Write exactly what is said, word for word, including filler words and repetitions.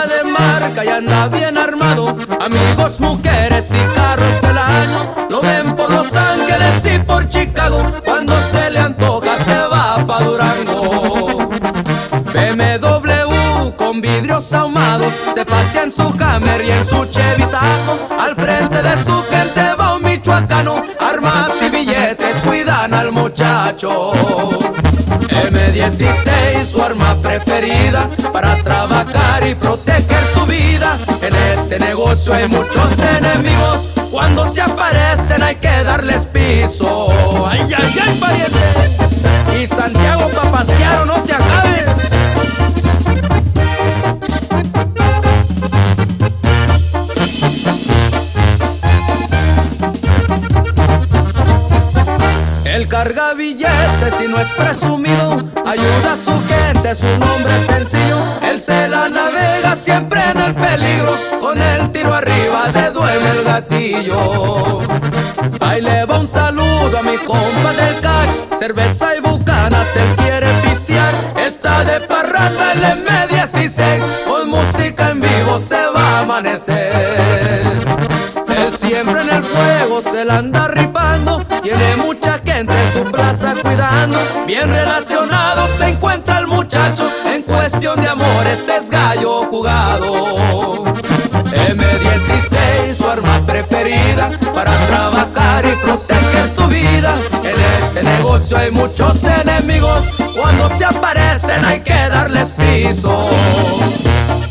anda de marca y anda bien armado. Amigos, mujeres y carros del año. Lo ven por Los Ángeles y por Chicago. Cuando se le antoja se va pa' Durango. B M W con vidrios ahumados, se pasea en su Hammer y en su Chevy Tajo. Al frente de su gente va un michoacano. Armas y billetes cuidan al muchacho. eme dieciséis, su arma preferida para trabajar y proteger su vida. En este negocio hay muchos enemigos. Cuando se aparecen hay que darles piso. ¡Ay, ay, ay, pariente! Y Santiago Papasquiaro, no te acabes. Él carga billetes y no es presumido, ayuda a su gente, su nombre es sencillo. Él se la navega siempre en el peligro, con el tiro arriba le duele el gatillo. Ahí le va un saludo a mi compa del catch, cerveza y bucanas, él quiere pistear. Está de parranda el eme dieciséis, con música en vivo se va a amanecer. Él siempre en el fuego se la anda rifando, tiene mucha gente en su plaza cuidando. Bien relacionado se encuentra el muchacho, en cuestión de amores es gallo jugado. eme dieciséis, su arma preferida para trabajar y proteger su vida. En este negocio hay muchos enemigos, cuando se aparecen hay que darles piso.